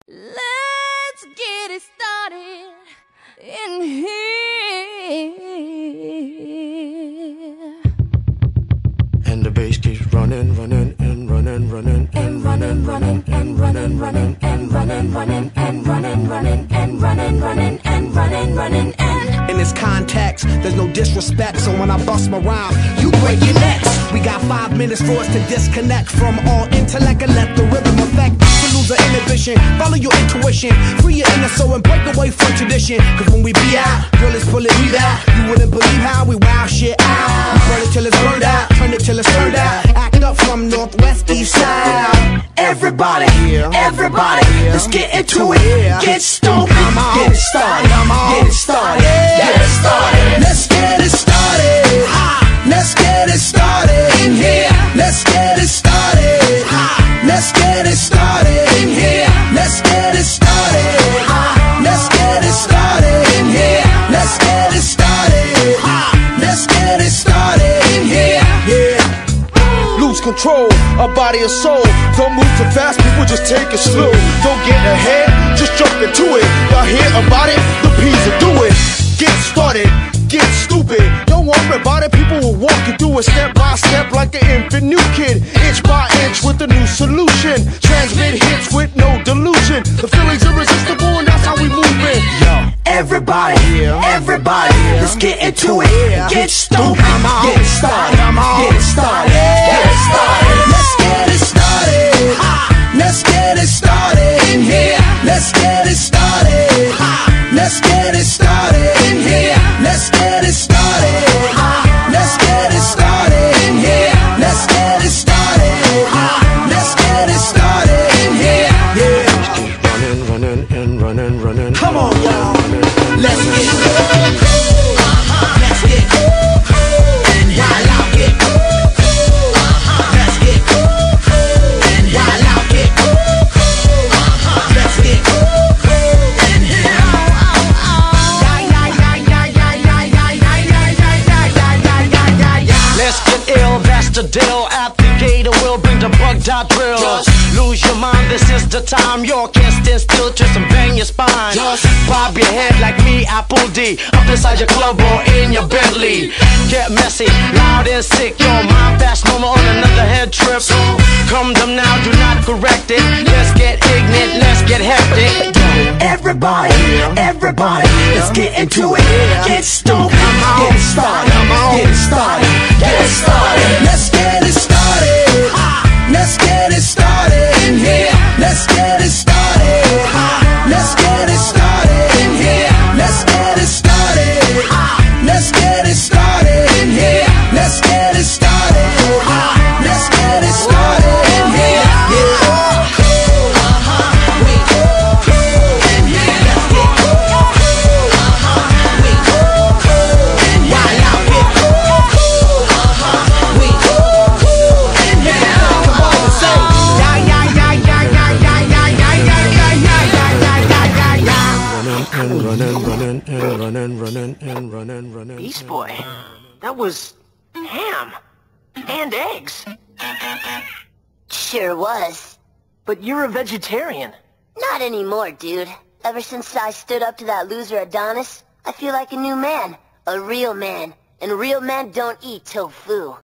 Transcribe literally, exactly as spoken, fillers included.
Let's get it started in here. And the bass keeps running, running, and running, running, and running, running, and running, running, and running, running, and running, running, and running, running, and running, running, and. In this context, there's no disrespect, so when I bust my rhyme, you break your necks. We got five minutes for us to disconnect from all intellect and let the rhythm affect. To lose the inhibition, follow your intuition, free your inner soul and break away from tradition. Cause when we be out, girl, it's pulling me out. You wouldn't believe how we wow shit out. We burn it till it's burned out, turn it till it's turned out. Act up from northwest, east side. Everybody, everybody, let's get into it. Get stupid, get it started, get it started, get it started. Let's get it started. Let's get it started in here. Let's get it started. Let's get it started in here. Let's get it started. Let's get it started in here. Let's get it started. Let's get it started in here. Yeah. Lose control, a body and soul. Don't move too fast, people just take it slow. Don't get ahead, just jump into it. Y'all hear about it? The P's will do it. Get started, get stupid. Don't worry about it, people will walk you through it step by step like an infant new kid. Inch by inch with a new solution. Transmit hits with no delusion. The feeling's irresistible and that's how we move it. Yo. Everybody, everybody, let's get into it. Get stupid, get it started, get it started, get it started. Let's get it started. Let's get it started in here. Let's get it started. Let's get it started in here. Let's get it started. Let's get it started in here. Let's get it started. Let's get it started in here. Yeah. Running, running, and running, running. Come on, y'all. Let's get it. Let's get it. And while I get it. Let's get it. And while I get it. Let's get it. And let's get ill, that's the deal. At the gate, we'll bring the bug dot drill. Just lose your mind, this is the time. You can't stand still, twist and bang your spine. Just bob your head like me, Apple D. Up inside your club or in your Bentley. Get messy, loud and sick. Your mind fast, no more on another head trip. So come them now, do not correct it. Let's get ignorant, let's get hectic. everybody, everybody, let's get into it. Get stupid, get it started, get it started, get it started. Let's get it started. Let's get it started in here. Let's get it started. Let's get it started in here. Let's get it started. Let's get it started in here. Let's get it started. Let's get it started in here. And running, running, and running, running, and running, running. Beast Boy, that was ham and eggs. Sure was. But you're a vegetarian. Not anymore, dude. Ever since I stood up to that loser Adonis, I feel like a new man. A real man. And real men don't eat tofu.